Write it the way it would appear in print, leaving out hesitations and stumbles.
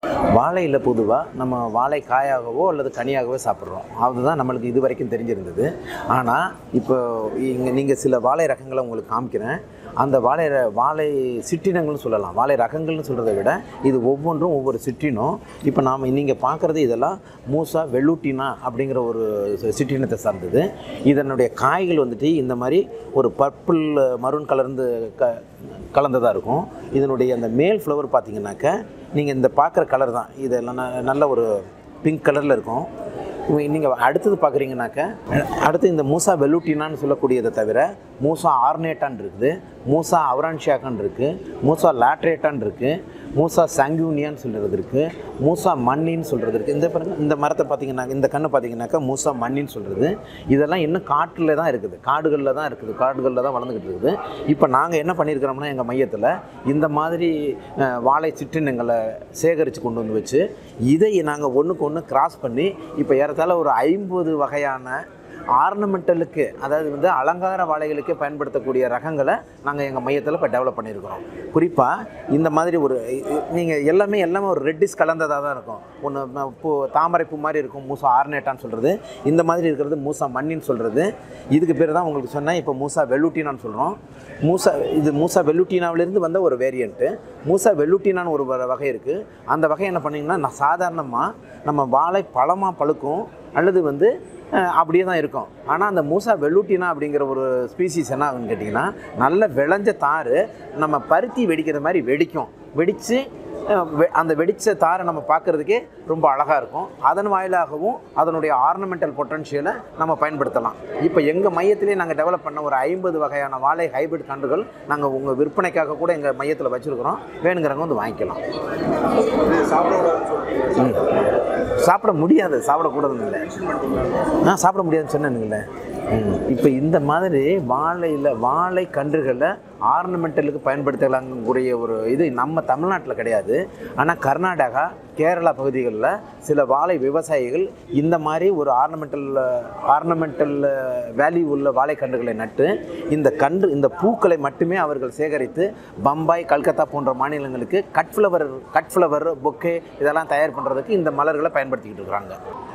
வாழையில் பொதுவாக நம்ம வாழை காயாகவோ அல்லது கனியாகவோ சாப்பிட்றோம். அதுதான் நம்மளுக்கு இது வரைக்கும் தெரிஞ்சிருந்தது. ஆனால் இப்போ இங்கே நீங்கள் சில வாழை ரகங்களை உங்களுக்கு காமிக்கிறேன். அந்த வாழை சிற்றினங்கள்னு சொல்லலாம். வாழை ரகங்கள்னு சொல்கிறத விட இது ஒவ்வொன்றும் ஒவ்வொரு சிற்றினம். இப்போ நீங்கள் பார்க்குறது இதெல்லாம் மூசா வெள்ளூட்டினா அப்படிங்கிற ஒரு சிற்றினத்தை சார்ந்தது. இதனுடைய காய்கள் வந்துட்டு இந்த மாதிரி ஒரு பர்பிள் மரூன் கலந்ததாக இருக்கும். இதனுடைய அந்த மேல் ஃப்ளவர் பார்த்திங்கனாக்க நீங்கள் இந்த பார்க்குற கலர் தான். இதெல்லாம் நல்ல ஒரு பிங்க் கலரில் இருக்கும். நீங்கள் அடுத்தது பார்க்குறீங்கனாக்க அடுத்து இந்த மூசா வெள்ளூட்டினான்னு சொல்லக்கூடியதை தவிர மூசா ஆர்னேட்டான் இருக்குது, மூசா அவரான்ஷியாக்கான் இருக்குது, மூசா லாட்ரேட்டான் இருக்குது, மூசா சாங்கியூனியான்னு சொல்கிறது இருக்குது, மூசா மண்ணின்னு சொல்கிறது இருக்குது. இந்த பாருங்கள், இந்த மரத்தை பார்த்திங்கன்னா இந்த கண்ணை பார்த்திங்கனாக்கா மூசா மண்ணின்னு சொல்கிறது. இதெல்லாம் இன்னும் காட்டில் தான் இருக்குது, காடுகளில் தான் வளர்ந்துக்கிட்டு இருக்குது. இப்போ நாங்கள் என்ன பண்ணியிருக்கிறோம்னா எங்கள் மையத்தில் இந்த மாதிரி வாழை சிற்றினங்களை சேகரித்து கொண்டு வந்து வச்சு இதை நாங்கள் ஒன்றுக்கு ஒன்று கிராஸ் பண்ணி இப்போ ஏறத்தாழ ஒரு 50 வகையான ஆர்னமெண்டலுக்கு, அதாவது வந்து அலங்கார வாழைகளுக்கு பயன்படுத்தக்கூடிய ரகங்களை நாங்கள் எங்கள் மையத்தில் இப்போ டெவலப் பண்ணியிருக்கிறோம். குறிப்பாக இந்த மாதிரி ஒரு நீங்கள் எல்லாமே ஒரு ரெட்டிஸ் கலந்ததாக தான் இருக்கும். ஒன்று தாமரை பூ மாதிரி இருக்கும் மூசா ஆர்னேட்டான்னு சொல்கிறது, இந்த மாதிரி இருக்கிறது மூசா மண்ணின்னு சொல்கிறது. இதுக்கு பேர் தான் உங்களுக்கு சொன்னேன் இப்போ மூசா வெள்ளூட்டினான்னு சொல்கிறோம். இது மூசா வெள்ளூட்டினாவிலேருந்து வந்த ஒரு வேரியண்ட்டு. மூசா வெள்ளூட்டினான்னு ஒரு வகை இருக்குது. அந்த வகை என்ன பண்ணிங்கன்னா சாதாரணமாக நம்ம வாழை பழமாக பழுக்கும் அல்லது வந்து அப்படியே தான் இருக்கும். ஆனால் அந்த மூசா வெள்ளூட்டினா அப்படிங்கிற ஒரு ஸ்பீசிஸ் என்ன ஆகுன்னு கேட்டிங்கன்னா நல்ல விளைஞ்ச தார் நம்ம பருத்தி வெடிக்கிற மாதிரி வெடித்து அந்த வெடித்த தாரை நம்ம பார்க்குறதுக்கே ரொம்ப அழகாக இருக்கும். அதன் வாயிலாகவும் அதனுடைய ஆர்னமெண்டல் பொட்டன்ஷியலை நம்ம பயன்படுத்தலாம். இப்போ எங்கள் மையத்திலே நாங்கள் டெவலப் பண்ண ஒரு 50 வகையான வாழை ஹைபிரிட் கன்றுகள் நாங்கள் உங்கள் விற்பனைக்காக கூட எங்கள் மையத்தில் வச்சுருக்கிறோம். வேணுங்கிறவங்க வந்து வாங்கிக்கலாம். சாப்பிட முடியாது, சாப்பிடக்கூடாதுன்னு இல்லை, சாப்பிட முடியாதுன்னு சொன்னேனுங்களே. இப்போ இந்த மாதிரி வாழை கன்றுகளை ஆர்னமெண்டலுக்கு பயன்படுத்தலாங்கக்கூடிய ஒரு இது நம்ம தமிழ்நாட்டில் கிடையாது. ஆனால் கர்நாடகா, கேரளா பகுதிகளில் சில வாழை விவசாயிகள் இந்த மாதிரி ஒரு ஆர்னமெண்டல் வேல்யூ உள்ள வாழைக்கன்றுகளை நட்டு இந்த பூக்களை மட்டுமே அவர்கள் சேகரித்து பம்பாய், கல்கத்தா போன்ற மாநிலங்களுக்கு கட் ஃப்ளவர் பொக்கே இதெல்லாம் தயார் பண்ணுறதுக்கு இந்த மலர்களை பயன்படுத்திக்கிட்டு இருக்கிறாங்க.